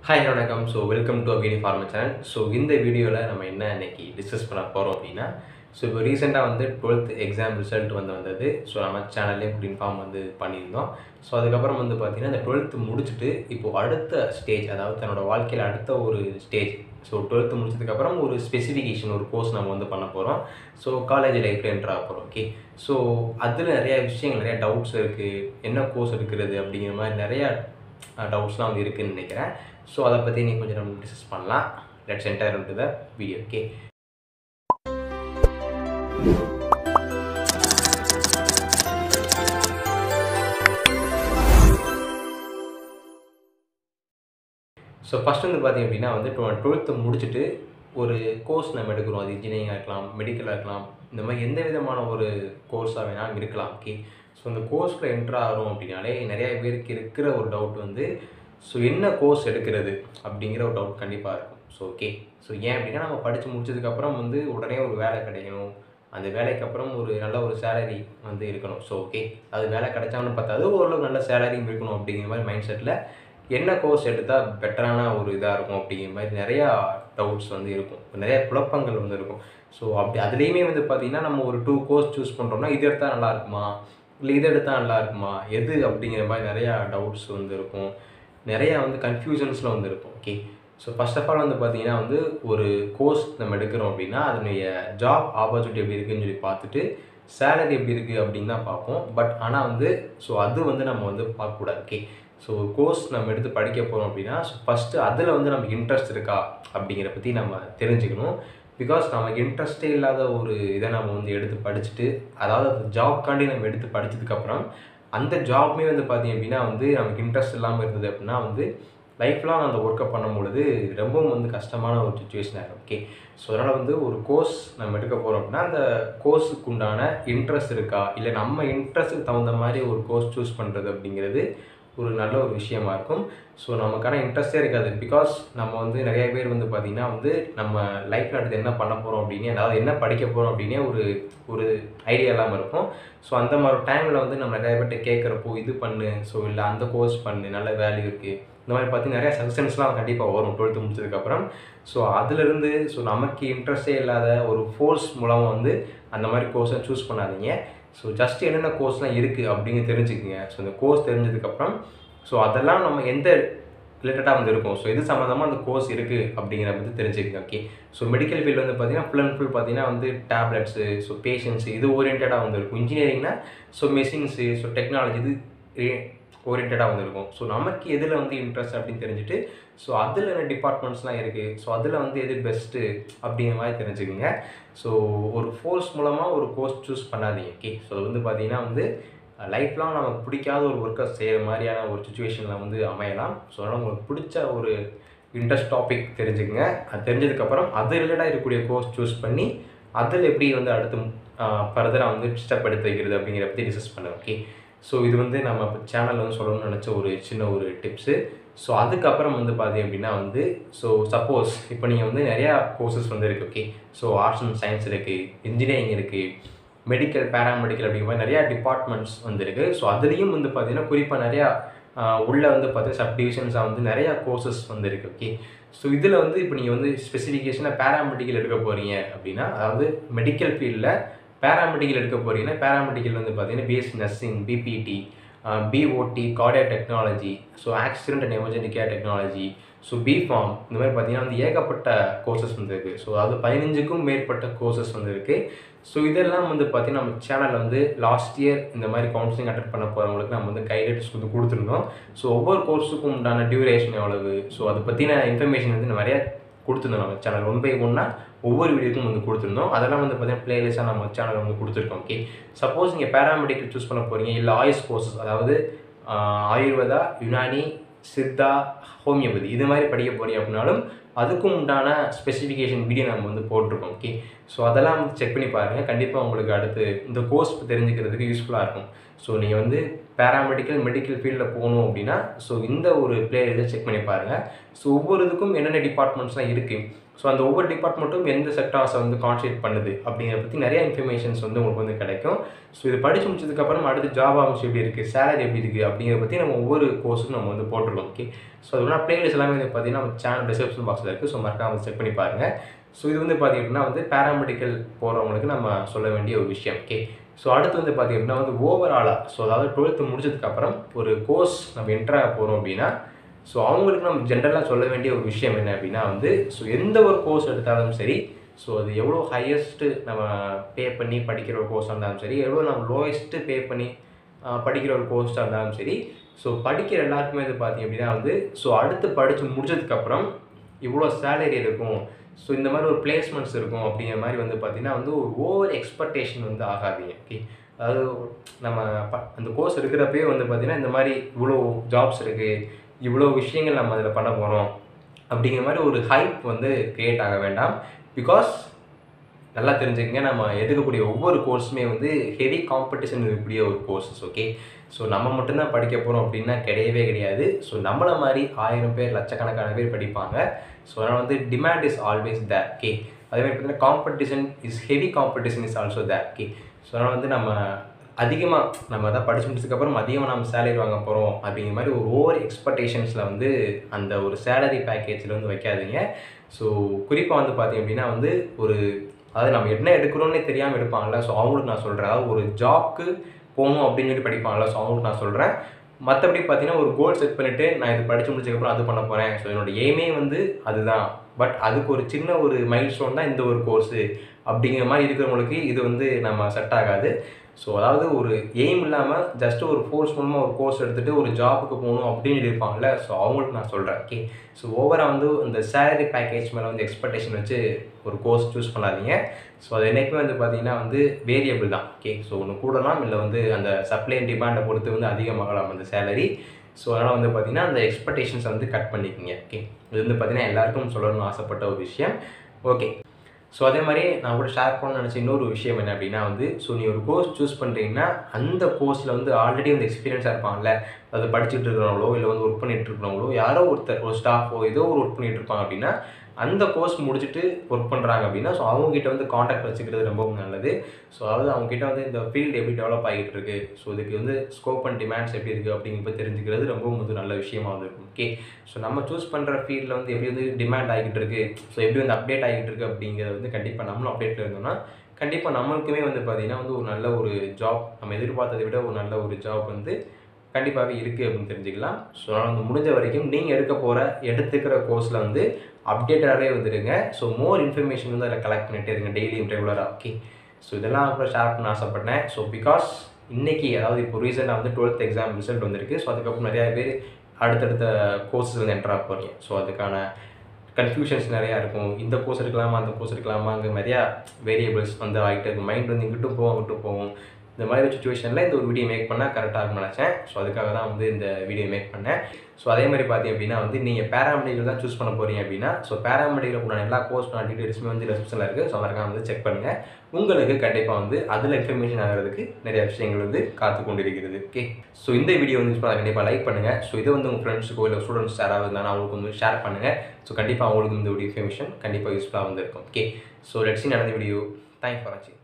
Hi வணக்கம். Welcome to Abhini pharma channel. இந்த வீடியோவில் நம்ம என்ன இன்னைக்கு டிஸ்கஸ் பண்ண போகிறோம் அப்படின்னா, இப்போ ரீசெண்டாக வந்து 12th எக்ஸாம் ரிசல்ட் வந்தது. நம்ம சேனல்லே இன்ஃபார்ம் பண்ணியிருந்தோம். அதுக்கப்புறம் பார்த்தீங்கன்னா, இந்த 12th முடிச்சுட்டு இப்போது அடுத்த ஸ்டேஜ், அதாவது தன்னோட வாழ்க்கையில் அடுத்த ஒரு ஸ்டேஜ். 12th முடிச்சதுக்கப்புறம் ஒரு ஸ்பெசிஃபிகேஷன், ஒரு கோர்ஸ் நம்ம பண்ண போகிறோம். காலேஜ் லைஃப்பில் என்ட்ரு ஆக போகிறோம். ஓகே. அதில் நிறையா விஷயங்கள், நிறையா டவுட்ஸ் இருக்குது. என்ன கோர்ஸ் எடுக்கிறது அப்படிங்கிற மாதிரி நிறையா டவுட்ஸ்லாம் இருக்குதுன்னு நினைக்கிறேன். அதை பற்றி நீ கொஞ்சம் நம்ம டிஸ்கஸ் பண்ணலாம். Let's enter into the video. Okay. First பார்த்தீங்க அப்படின்னா 12th முடிச்சுட்டு ஒரு கோர்ஸ் நம்ம எடுக்கிறோம். அது இன்ஜினியரிங்காக இருக்கலாம், மெடிக்கலாக இருக்கலாம், இந்த மாதிரி எந்த விதமான ஒரு கோர்ஸாக வேணாலும் இருக்கலாம். ஓகே. இந்த கோர்ஸில் என்ட்ரு ஆகிறோம் அப்படின்னாலே நிறையா பேருக்கு இருக்கிற ஒரு டவுட் என்ன கோர்ஸ் எடுக்கிறது அப்படிங்கிற ஒரு டவுட் கண்டிப்பாக இருக்கும். ஓகே. ஏன் அப்படின்னா, நம்ம படித்து முடிச்சதுக்கப்புறம் உடனே ஒரு வேலை கிடைக்கணும். அந்த வேலைக்கு அப்புறம் ஒரு நல்ல ஒரு சேலரி இருக்கணும். ஓகே. அது வேலை கிடைச்சாங்கன்னு பார்த்தாது, ஓரளவு நல்ல சேலரியும் இருக்கணும் அப்படிங்கிற மாதிரி மைண்ட் செட்டில் என்ன கோர்ஸ் எடுத்தால் பெட்டரான ஒரு இதாக இருக்கும் அப்படிங்கிற மாதிரி நிறையா டவுட்ஸ் இருக்கும். நிறையா குழப்பங்கள் இருக்கும். அப்படி அதுலேயுமே பார்த்தீங்கன்னா, நம்ம ஒரு 2 கோர்ஸ் சூஸ் பண்ணுறோம்னா, இது எடுத்தால் நல்லா இருக்குமா, இல்லை இது எடுத்தால் நல்லா இருக்குமா, எது அப்படிங்கிற மாதிரி நிறையா டவுட்ஸ் இருக்கும். நிறையா கன்ஃபியூஷன்ஸில் இருக்கும். ஓகே. ஃபர்ஸ்ட் ஆஃப் ஆல் பார்த்தீங்கன்னா, ஒரு கோர்ஸ் நம்ம எடுக்கிறோம் அப்படின்னா, அதனுடைய ஜாப் ஆப்பர்ச்சுனிட்டி எப்படி இருக்குதுன்னு சொல்லி பார்த்துட்டு, சேலரி எப்படி இருக்குது அப்படின்னு தான் பார்ப்போம். பட் ஆனால் அது நம்ம பார்க்கக்கூடாது. ஓகே. கோர்ஸ் நம்ம எடுத்து படிக்க போகிறோம் அப்படின்னா, ஃபஸ்ட்டு அதில் நமக்கு இன்ட்ரெஸ்ட் இருக்கா அப்படிங்கிற பற்றி நம்ம தெரிஞ்சுக்கணும். பிகாஸ் நமக்கு இன்ட்ரெஸ்ட்டே இல்லாத ஒரு இதை நம்ம எடுத்து படிச்சுட்டு, அதாவது அந்த ஜாப்காண்டி நம்ம எடுத்து படித்ததுக்கப்புறம் அந்த ஜாப்மே பார்த்தீங்க அப்படின்னா நமக்கு இன்ட்ரெஸ்ட் இல்லாமல் இருந்தது அப்படின்னா லைஃப் லாங் அந்த ஒர்க்கை பண்ணும்பொழுது ரொம்பவும் கஷ்டமான ஒரு சுச்சுவேஷன் ஆகிடும். ஓகே. அதனால் ஒரு கோர்ஸ் நம்ம எடுக்க போகிறோம் அப்படின்னா, அந்த கோர்ஸுக்கு உண்டான இன்ட்ரெஸ்ட் இருக்கா, இல்லை நம்ம இன்ட்ரெஸ்ட்டுக்கு தகுந்த மாதிரி ஒரு கோர்ஸ் சூஸ் பண்ணுறது அப்படிங்கிறது ஒரு நல்ல ஒரு விஷயமா இருக்கும். நமக்கான இன்ட்ரெஸ்ட்டே இருக்காது. பிகாஸ் நம்ம நிறைய பேர் பார்த்திங்கன்னா நம்ம லைஃப்பில் அடுத்து என்ன பண்ண போகிறோம் அப்படின்னு, அதாவது என்ன படிக்க போகிறோம் அப்படின்னே ஒரு ஐடியா இல்லாமல் இருக்கும். அந்த மாதிரி டைமில் நம்ம நிறைய பேர்கிட்ட கேட்குறப்போ இது பண்ணு, இல்லை அந்த கோர்ஸ் பண்ணு, நல்ல வேல்யூ இருக்குது, இந்த மாதிரி பார்த்து நிறையா சஜஷன்ஸ்லாம் கண்டிப்பாக வரும் 12th முடிச்சதுக்கப்புறம். அதிலிருந்து நமக்கு இன்ட்ரெஸ்ட்டே இல்லாத ஒரு ஃபோர்ஸ் மூலமாக அந்த மாதிரி கோர்ஸை சூஸ் பண்ணாதீங்க. ஜஸ்ட் என்னென்ன கோர்ஸ்லாம் இருக்குது அப்படின்னு தெரிஞ்சுக்குங்க. இந்த கோர்ஸ் தெரிஞ்சதுக்கப்புறம் அதெல்லாம் நம்ம எந்த ரிலேட்டடாக இருக்கும், எது சம்மந்தமாக அந்த கோர்ஸ் இருக்குது அப்படிங்கிறத பற்றி தெரிஞ்சுக்கங்க. ஓகே. மெடிக்கல் ஃபீல்டு பார்த்தீங்கன்னா ஃபுல் அண்ட் ஃபுல் பார்த்தீங்கன்னா டேப்லெட்ஸு, பேஷண்ட்ஸு, இது ஓரியன்டாக இருக்கும். இன்ஜினியரிங்னா மெஷின்ஸு, டெக்னாலஜி, இது ஓரியன்டாக இருக்கும். நமக்கு எதில் இன்ட்ரெஸ்ட் அப்படின்னு தெரிஞ்சுட்டு, அதில் என்ன டிபார்ட்மெண்ட்ஸ்லாம் இருக்குது, அதில் எது பெஸ்ட்டு அப்படிங்கிற மாதிரி தெரிஞ்சுக்குங்க. ஒரு ஃபோர்ஸ் மூலமாக ஒரு கோர்ஸ் சூஸ் பண்ணாதீங்க. ஓகே. அது பார்த்தீங்கன்னா லைஃப் லாங் நமக்கு பிடிக்காத ஒரு ஒர்க்கை செய்கிற மாதிரியான ஒரு சுச்சுவேஷனில் அமையலாம். அதனால் உங்களுக்கு பிடிச்ச ஒரு இன்ட்ரெஸ்ட் டாபிக் தெரிஞ்சுக்குங்க. அது தெரிஞ்சதுக்கப்புறம் அது ரிலேட்டாக இருக்கக்கூடிய கோர்ஸ் சூஸ் பண்ணி அதில் எப்படி அடுத்து ஃபர்தராக ஸ்டெப் எடுத்து வைக்கிறது அப்படிங்கிற பற்றி டிஸ்கஸ் பண்ணுங்க. ஓகே. இது நம்ம சேனலில் சொல்லணும்னு நினச்ச ஒரு சின்ன ஒரு டிப்ஸு. அதுக்கப்புறம் பார்த்தீங்க அப்படின்னா சப்போஸ் இப்போ நீங்கள் நிறையா கோர்சஸ் இருக்குது. ஓகே. ஆர்ட்ஸ் அண்ட் சயின்ஸ் இருக்குது, இன்ஜினியரிங் இருக்குது, மெடிக்கல், பேராமெடிக்கல் அப்படிங்கிற மாதிரி நிறையா டிபார்ட்மெண்ட்ஸ் இருக்குது. அதுலேயும் பார்த்தீங்கன்னா குறிப்பாக நிறையா உள்ளே பார்த்தீங்கன்னா சப் டிவிஷன்ஸாக நிறையா கோர்சஸ் இருக்குது. ஓகே. இதில் இப்போ நீங்கள் ஸ்பெசிஃபிகேஷனாக பேராமெடிக்கல் எடுக்க போகிறீங்க அப்படின்னா, அதாவது மெடிக்கல் ஃபீல்டில் பேராமெடிக்கல் எடுக்க போகிறீங்கன்னா, பேராமெடிக்கல் பார்த்தீங்கன்னா BSc nursing, BPT, BOT, cardiac technology, accident and emergency care technology, BPharm, இந்த மாதிரி பார்த்தீங்கன்னா ஏகப்பட்ட கோர்சஸ் இருக்குது. அதாவது 15க்கும் மேற்பட்ட கோர்சஸ் இருக்குது. இதெல்லாம் பார்த்தீங்கன்னா நம்ம சேனலில் லாஸ்ட் இயர் இந்த மாதிரி கவுன்சிலிங் அட்டென்ட் பண்ண போகிறவங்களுக்கு நம்ம கைடன்ஸ் கொடுத்துருந்தோம். ஒவ்வொரு கோர்ஸுக்கும் உண்டான டியூரேஷன் எவ்வளவு, அதை பற்றின இன்ஃபர்மேஷன் நிறையா கொடுத்துருந்தோம். நம்ம சேனல் 1 by 1 ஒவ்வொரு வீடியோக்கும் கொடுத்துருந்தோம். அதெல்லாம் பார்த்தீங்கன்னா பிளேலிஸ்ட்டாக நம்ம சேனலில் கொடுத்துருக்கோம். ஓகே. சப்போஸ் நீங்கள் பேராமெடிக்கல் சூஸ் பண்ண போகிறீங்க, இல்லை ஆயுஷ் கோர்சஸ், அதாவது ஆயுர்வேதா, யுனானி, சித்தா, ஹோமியோபதி, இது மாதிரி படிக்க போகிறீங்க அப்படின்னாலும் அதுக்கும் உண்டான ஸ்பெசிஃபிகேஷன் வீடியோ நம்ம போட்டிருக்கோம். ஓகே. அதெல்லாம் செக் பண்ணி பாருங்கள். கண்டிப்பாக உங்களுக்கு அடுத்து இந்த கோர்ஸ் தெரிஞ்சுக்கிறதுக்கு யூஸ்ஃபுல்லாக இருக்கும். நீங்கள் பேராமெடிக்கல், மெடிக்கல் ஃபீல்டில் போகணும் அப்படின்னா இந்த ஒரு பிளேலிஸ்ட்டை செக் பண்ணி பாருங்கள். ஒவ்வொரு இதுக்கும் என்னென்ன டிபார்ட்மெண்ட்ஸ்லாம் இருக்குது, ஸோ அந்த ஒவ்வொரு டிபார்ட்மெண்ட்டும் எந்த செக்டார்ஸை வந்து கான்சன்ட்ரேட் பண்ணுது அப்படிங்கிறத பற்றி நிறைய இன்ஃபர்மேஷன்ஸ் வந்து உங்களுக்கு வந்து கிடைக்கும். ஸோ இது படித்து முடிச்சதுக்கப்புறம் அடுத்து ஜாப் ஆப்பர்ச்சுனிட்டி எப்படி இருக்குது, சேலரி எப்படி இருக்குது அப்படிங்கிறத பற்றி நம்ம ஒவ்வொரு கோர்ஸுக்கும் நம்ம வந்து போட்டிருக்கோம். ஓகே, ஸோ அதோட பிளேலிஸ்ட் எல்லாமே வந்து பார்த்தீங்கன்னா நம்ம சேனல் டிஸ்கிரிப்ஷன் பாக்ஸில் இருக்குது. ஸோ மறக்காம செக் பண்ணி பாருங்கள். ஸோ இது வந்து பார்த்திங்க அப்படின்னா வந்து பேராமெடிக்கல் போகிறவங்களுக்கு நம்ம சொல்ல வேண்டிய ஒரு விஷயம். ஓகே, ஸோ அடுத்து வந்து பார்த்திங்க அப்படின்னா வந்து ஓவராலாக, ஸோ அதாவது 12th முடிச்சதுக்கப்புறம் ஒரு கோர்ஸ் நம்ம என்ட்ராக போகிறோம் அப்படின்னா, ஸோ அவங்களுக்கு நம்ம ஜென்ரலாக சொல்ல வேண்டிய ஒரு விஷயம் என்ன அப்படின்னா வந்து, ஸோ எந்த ஒரு கோர்ஸ் எடுத்தாலும் சரி, ஸோ அது எவ்வளோ ஹையஸ்ட்டு நம்ம பே பண்ணி படிக்கிற ஒரு கோர்ஸாக இருந்தாலும் சரி, எவ்வளோ நம்ம லோயஸ்ட்டு பே பண்ணி படிக்கிற ஒரு கோர்ஸாக இருந்தாலும் சரி, ஸோ படிக்கிற எல்லாருக்குமே வந்து பார்த்திங்க அப்படின்னா வந்து, ஸோ அடுத்து படித்து முடிச்சதுக்கப்புறம் இவ்வளோ சேலரி இருக்கும், ஸோ இந்த மாதிரி ஒரு பிளேஸ்மெண்ட்ஸ் இருக்கும் அப்படிங்கிற மாதிரி வந்து பார்த்திங்கன்னா வந்து ஒரு ஓவர் எக்ஸ்பெக்டேஷன் வந்து ஆகாதீங்க. ஓகே, அதாவது நம்ம அந்த கோர்ஸ் இருக்கிறப்பே வந்து பார்த்திங்கன்னா இந்த மாதிரி இவ்வளோ ஜாப்ஸ் இருக்குது, இவ்வளோ விஷயங்கள் நம்ம அதில் பண்ண போகிறோம் அப்படிங்கிற மாதிரி ஒரு ஹைப் வந்து க்ரியேட் ஆக வேண்டாம். பிகாஸ் நல்லா தெரிஞ்சுக்கங்க, நம்ம எடுக்கக்கூடிய ஒவ்வொரு கோர்ஸுமே வந்து ஹெவி காம்படிஷன் இருக்கக்கூடிய ஒரு கோர்ஸஸ். ஓகே, ஸோ நம்ம மட்டும்தான் படிக்க போகிறோம் அப்படின்னா கிடையவே கிடையாது. ஸோ நம்மளை மாதிரி 1000 பேர் லட்சக்கணக்கான பேர் படிப்பாங்க. ஸோ அதனால் வந்து demand is always there. Okay, அதே மாதிரி பார்த்தீங்கன்னா competition is heavy competition is also there. Okay, so அதனால் வந்து நம்ம அதிகமாக நம்ம தான் படிச்சு முடிச்சதுக்கப்புறம் அதிகமாக நம்ம சேலரி வாங்க போகிறோம் அப்படிங்கிற மாதிரி ஒரு ஓவர் எக்ஸ்பெக்டேஷன்ஸில் வந்து அந்த ஒரு சேலரி பேக்கேஜில் வந்து வைக்காதீங்க. ஸோ குறிப்பாக வந்து பார்த்திங்க அப்படின்னா வந்து ஒரு, அதாவது நம்ம என்ன எடுக்கிறோன்னே தெரியாமல் எடுப்பாங்கள்ல, ஸோ அவங்களுக்கு நான் சொல்கிறேன். அதாவது ஒரு ஜாப்க்கு போகணும் அப்படின்னு சொல்லி படிப்பாங்கள்ல, ஸோ அவங்களுக்கு நான் சொல்கிறேன். மற்றபடி பார்த்தீங்கன்னா ஒரு கோல் செட் பண்ணிவிட்டு நான் இது படித்து முடிச்சதுக்கப்புறம் அது பண்ண போகிறேன், ஸோ என்னோடய எய்மே வந்து அதுதான், பட் அதுக்கு ஒரு சின்ன ஒரு மைல் ஸ்டோன் தான் இந்த ஒரு கோர்ஸு அப்படிங்கிற மாதிரி இருக்கிறவங்களுக்கு இது வந்து நம்ம செட் ஆகாது. ஸோ அதாவது ஒரு எய்ம் இல்லாமல் ஜஸ்ட்டு ஒரு ஃபோர்ஸ் மூலமாக ஒரு கோர்ஸ் எடுத்துகிட்டு ஒரு ஜாபுக்கு போகணும் அப்படின்னு இருப்பாங்கள்ல, ஸோ அவங்களுக்கு நான் சொல்கிறேன். ஓகே, ஸோ ஓவராக வந்து இந்த சேலரி பேக்கேஜ் மேலே வந்து எக்ஸ்பெக்டேஷன் வச்சு ஒரு கோர்ஸ் சூஸ் பண்ணாதீங்க. ஸோ அது என்றைக்குமே வந்து பார்த்திங்கன்னா வந்து வேரியபிள் தான். ஓகே, ஸோ ஒன்று கூடலாம், இல்லை வந்து அந்த சப்ளை அண்ட் டிமாண்டை பொறுத்து வந்து அதிகமாகலாம் அந்த சேலரி. ஸோ அதனால் வந்து பார்த்திங்கன்னா அந்த எக்ஸ்பெக்டேஷன்ஸை வந்து கட் பண்ணிக்கோங்க. ஓகே, இது வந்து பார்த்திங்கன்னா எல்லாருக்கும் சொல்லணும்னு ஆசைப்பட்ட ஒரு விஷயம். ஓகே, ஸோ அதே மாதிரி நான் கூட ஷேர் பண்ணணும்னு நினச்ச இன்னொரு விஷயம் என்ன அப்படின்னா வந்து, ஸோ நீ ஒரு கோர்ஸ் சூஸ் பண்ணுறீங்கன்னா அந்த கோர்ஸில் வந்து ஆல்ரெடி வந்து எக்ஸ்பீரியன்ஸாக இருப்பாங்கல்ல, அதை படிச்சுட்டு இருக்கிறவங்களோ இல்லை வந்து ஒர்க் பண்ணிட்டு இருக்கிறவங்களோ யாரோ ஒருத்தர், ஒரு ஸ்டாஃபோ ஏதோ ஒரு ஒர்க் பண்ணிட்டு இருப்பாங்க அப்படின்னா, அந்த கோர்ஸ் முடிச்சுட்டு ஒர்க் பண்ணுறாங்க அப்படின்னா, ஸோ அவங்ககிட்ட வந்து காண்டாக்ட் வச்சுக்கிறது ரொம்பவும் நல்லது. ஸோ அதாவது அவங்ககிட்ட வந்து இந்த ஃபீல்டு எப்படி டெவலப் ஆகிட்டு இருக்குது, ஸோ இதுக்கு வந்து ஸ்கோப் அண்ட் டிமாண்ட்ஸ் எப்படி இருக்குது அப்படிங்கிறத தெரிஞ்சுக்கிறது ரொம்பவும் வந்து நல்ல விஷயமாக வந்து இருக்கும். ஓகே, ஸோ நம்ம சூஸ் பண்ணுற ஃபீல்டில் வந்து எப்படி வந்து டிமாண்ட் ஆகிட்டு இருக்குது, ஸோ எப்படி வந்து அப்டேட் ஆகிட்டு இருக்குது அப்படிங்கிறது வந்து கண்டிப்பாக நம்மளும் அப்டேட்டில் இருந்தோம்னா கண்டிப்பாக நம்மளுக்குமே வந்து பார்த்திங்கன்னா வந்து ஒரு நல்ல ஒரு ஜாப், நம்ம எதிர்பார்த்ததை விட ஒரு நல்ல ஒரு ஜாப் வந்து கண்டிப்பாகவே இருக்குது அப்படின்னு தெரிஞ்சுக்கலாம். ஸோ அதனால் வந்து முடிஞ்ச வரைக்கும் நீங்கள் எடுத்துக்கிற கோர்ஸில் வந்து அப்டேட்டடாகவே வந்துடுங்க. ஸோ மோர் இன்ஃபர்மேஷன் வந்து அதில் கலெக்ட் பண்ணிகிட்டே இருங்க டெய்லியும் ரெகுலராக. ஓகே, ஸோ இதெல்லாம் அப்புறம் ஷேர் பண்ண ஆசைப்பட்டேன். ஸோ பிகாஸ் இன்றைக்கி, அதாவது இப்போ ரீசெண்டாக வந்து 12th எக்ஸாம் ரிசல்ட் வந்திருக்கு. ஸோ அதுக்கப்புறம் நிறையா பேர் அடுத்தடுத்த கோர்ஸஸ் வந்து என்ட்ரா போகிறீங்க. ஸோ அதுக்கான கன்ஃபியூஷன்ஸ் நிறையா இருக்கும். இந்த கோர்ஸ் எடுக்கலாமா, அந்த கோர்ஸ் எடுக்கலாமாங்க நிறையா வேரியபிள்ஸ் வந்து ஆகிட்டே இருக்கும். மைண்ட் வந்து இங்கிட்டும் போகும் அங்கிட்டும் போகும். இந்த மாதிரி சுச்சுவேஷனில் இந்த ஒரு வீடியோ மேக் பண்ணால் கரெக்டாக இருக்கும்னு நினச்சேன். ஸோ அதுக்காக தான் வந்து இந்த வீடியோ மேக் பண்ணேன். ஸோ அதே மாதிரி பார்த்தீங்க அப்படின்னா வந்து நீங்கள் பேராமெடிக்கல் தான் சூஸ் பண்ண போகிறீங்க அப்படின்னா, ஸோ பேராமெடிக்கல் உண்டான எல்லா கோர்ஸ்க்கான டீட்டெயில்ஸுமே வந்து டிஸ்கிரிப்ஷனில் இருக்குது. ஸோ மறக்காம வந்து செக் பண்ணுங்கள். உங்களுக்கு கண்டிப்பாக வந்து அதில் இன்ஃபர்மேஷன் ஆகிறதுக்கு நிறைய விஷயங்கள் வந்து காத்து கொண்டிருக்கிறது. ஓகே, ஸோ இந்த வீடியோ வந்து யூஸ் பண்ண கண்டிப்பாக லைக் பண்ணுங்கள். ஸோ இதை வந்து உங்கள் ஃப்ரெண்ட்ஸுக்கோ இல்லை ஸ்டூடெண்ட்ஸ் யாராவது இருந்தாலும் அவங்களுக்கு வந்து ஷேர் பண்ணுங்கள். ஸோ கண்டிப்பாக அவங்களுக்கு இந்த ஒரு இன்ஃபர்மேஷன் கண்டிப்பாக யூஸ்ஃபுல்லாக வந்து இருக்கும். Okay, so let's see another video. Thanks for watching.